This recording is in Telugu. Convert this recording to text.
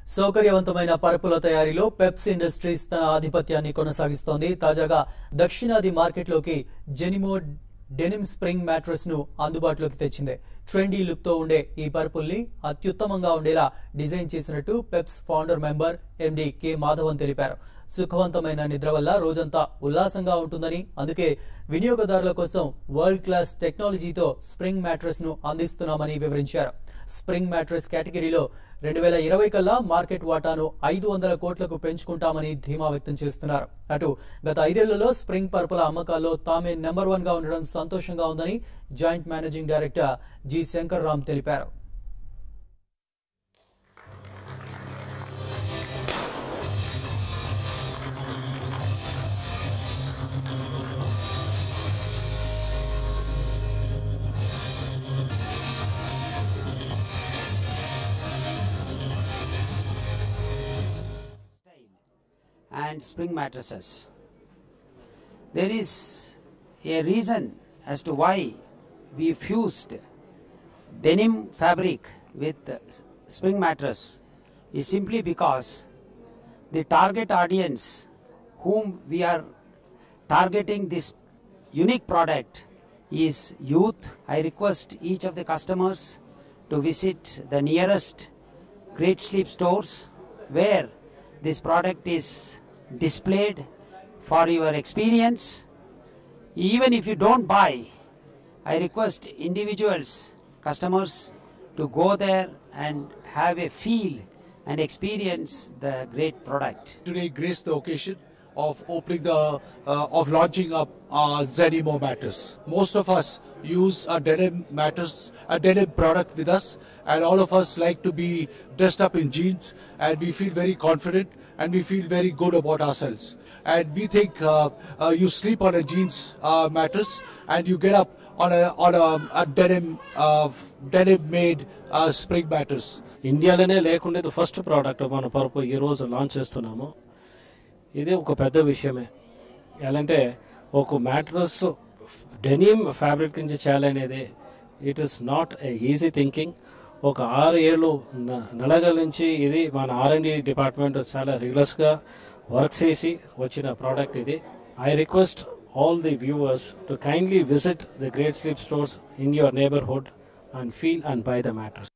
సౌకర్యవంతమైన పరుపుల తయారీలో పెప్స్ ఇండస్ట్రీస్ తన ఆధిపత్యాన్ని కొనసాగిస్తోంది. తాజాగా దక్షిణాది మార్కెట్లోకి జెనిమో డెనిమ్ స్ప్రింగ్ మ్యాట్రెస్ ను అందుబాటులోకి తెచ్చింది. ట్రెండీ లుక్ తో ఉండే ఈ పరుపుల్ని అత్యుత్తమంగా ఉండేలా డిజైన్ చేసినట్టు Peps founder member MD K Madhavan తెలిపారు. సుఖవంతమైన నిద్ర వల్ల రోజంతా ఉల్లాసంగా ఉంటుందని, అందుకే వినియోగదారుల కోసం వరల్డ్ క్లాస్ టెక్నాలజీతో స్ప్రింగ్ మ్యాట్రెస్ ను అందిస్తున్నామని వివరించారు. స్ప్రింగ్ మ్యాట్రెస్ కేటగిరీలో 2020 కల్లా మార్కెట్ వాటాను 500 కోట్లకు పెంచుకుంటామని ధీమా వ్యక్తం చేస్తున్నారు. అటు గత 5 ఏళ్లలో స్ప్రింగ్ పరుపుల అమ్మకాల్లో తామే నెంబర్ 1 గా ఉండడం సంతోషంగా ఉందని joint managing director G Shankar Ram తెలిపారు. And spring mattresses. There is a reason as to why we fused denim fabric with spring mattress is simply because the target audience whom we are targeting this unique product is youth. I request each of the customers to visit the nearest Great Sleep stores where this product is displayed for your experience. Even if you don't buy, I request individuals, customers to go there and have a feel and experience the great product. Today graced the occasion of opening of launching up Zenimo mattress. Most of us use a denim mattress, a denim product with us, and all of us like to be dressed up in jeans, and we feel very confident and we feel very good about ourselves. And we think you sleep on a jeans mattress and you get up on a denim made spring mattress. ఇండియాలోనే లేకుండే ఫస్ట్ ప్రోడక్ట్ మన పరుపు ఈ రోజు లాంచ్ చేస్తున్నాము. ఇది ఒక పెద్ద విషయమే. ఎలాంటే ఒక మ్యాట్రస్ డెనిమ్ ఫ్యాబ్రిక్ నుంచి చేయాలనేది it is not a easy thinking. ఒక 6 ఏళ్ళు నడగల నుంచి ఇది మన R&D డిపార్ట్మెంట్ చాలా రిగ్యులర్స్గా వర్క్ చేసి వచ్చిన ప్రోడక్ట్ ఇది. I request all the viewers to kindly visit the Great Sleep stores in your neighborhood and feel and buy the mattress.